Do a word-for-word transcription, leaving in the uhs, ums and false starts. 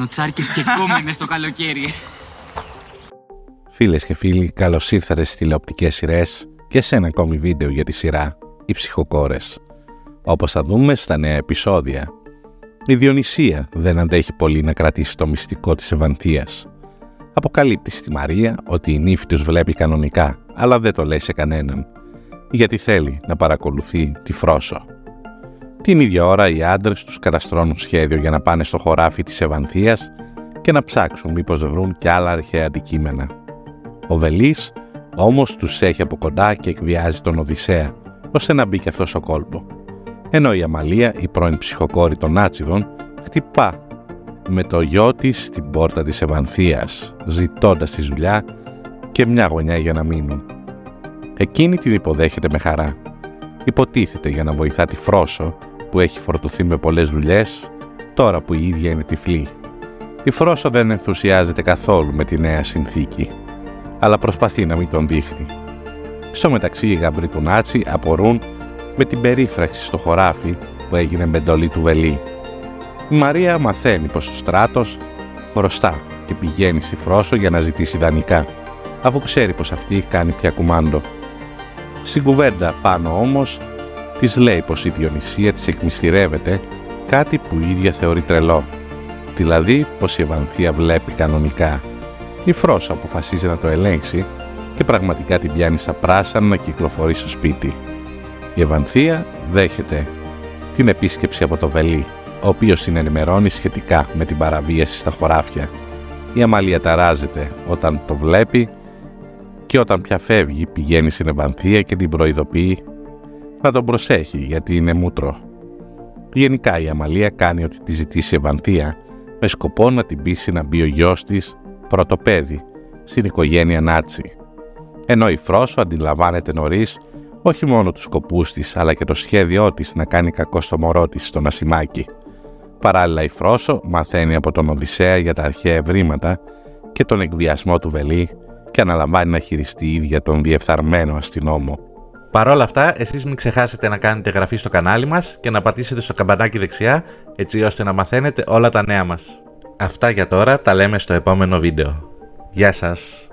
τσάρκες και κόμενες το καλοκαίρι. Φίλες και φίλοι, καλώς ήρθατε στις τηλεοπτικές σειρές και σε ένα ακόμη βίντεο για τη σειρά «Οι Ψυχοκόρες». Όπως θα δούμε στα νέα επεισόδια, η Διονυσία δεν αντέχει πολύ να κρατήσει το μυστικό της Ευανθίας. Αποκαλύπτει στη Μαρία ότι η νύφη τους βλέπει κανονικά, αλλά δεν το λέει σε κανέναν, γιατί θέλει να παρακολουθεί τη Φρόσο. Την ίδια ώρα οι άντρες τους καταστρώνουν σχέδιο για να πάνε στο χωράφι της Ευανθίας και να ψάξουν μήπως βρουν κι άλλα αρχαία αντικείμενα. Ο Βελής όμως τους έχει από κοντά και εκβιάζει τον Οδυσσέα, ώστε να μπει και αυτό στο κόλπο. Ενώ η Αμαλία, η πρώην ψυχοκόρη των Άτσιδων, χτυπά με το γιο της στην πόρτα της Ευανθίας, ζητώντας τη δουλειά και μια γωνιά για να μείνουν. Εκείνη την υποδέχεται με χαρά. Υποτίθεται για να βοηθά τη Φρόσο, που έχει φορτωθεί με πολλές δουλειές, τώρα που η ίδια είναι τυφλή. Η Φρόσο δεν ενθουσιάζεται καθόλου με τη νέα συνθήκη, αλλά προσπαθεί να μην τον δείχνει. Στο μεταξύ οι γαμπροί του Νάτσι απορούν με την περίφραξη στο χωράφι που έγινε με εντολή του Βελή. Η Μαρία μαθαίνει πως ο στράτος χρωστά και πηγαίνει στη Φρόσο για να ζητήσει δανεικά, αφού ξέρει πως αυτή κάνει πια κουμάντο. Στην κουβέντα πάνω όμως της λέει πως η Διονυσία της εκμυστηρεύεται, κάτι που η ίδια θεωρεί τρελό, δηλαδή πως η Ευανθία βλέπει κανονικά. Η Φρόσο αποφασίζει να το ελέγξει και πραγματικά την πιάνει στα πράσανα να κυκλοφορεί στο σπίτι. Η Ευανθία δέχεται την επίσκεψη από το Βελή, ο οποίος την ενημερώνει σχετικά με την παραβίαση στα χωράφια. Η Αμαλία ταράζεται όταν το βλέπει και όταν πια φεύγει πηγαίνει στην Ευανθία και την προειδοποιεί να τον προσέχει γιατί είναι μούτρο. Γενικά η Αμαλία κάνει ότι τη ζητήσει η Ευανθία με σκοπό να την πείσει να μπει ο γιος της πρώτο παιδί στην οικογένεια Νάτσι. Ενώ η Φρόσο αντιλαμβάνεται νωρίς όχι μόνο τους σκοπούς της αλλά και το σχέδιό της να κάνει κακό στο μωρό της, στον Ασημάκη. Παράλληλα η Φρόσο μαθαίνει από τον Οδυσσέα για τα αρχαία ευρήματα και τον εκβιασμό του Βελή και αναλαμβάνει να χειριστεί η ίδια τον διεφθαρμένο αστυνόμο. Παρ' όλα αυτά, εσείς μην ξεχάσετε να κάνετε εγγραφή στο κανάλι μας και να πατήσετε στο καμπανάκι δεξιά, έτσι ώστε να μαθαίνετε όλα τα νέα μας. Αυτά για τώρα, τα λέμε στο επόμενο βίντεο. Γεια σας!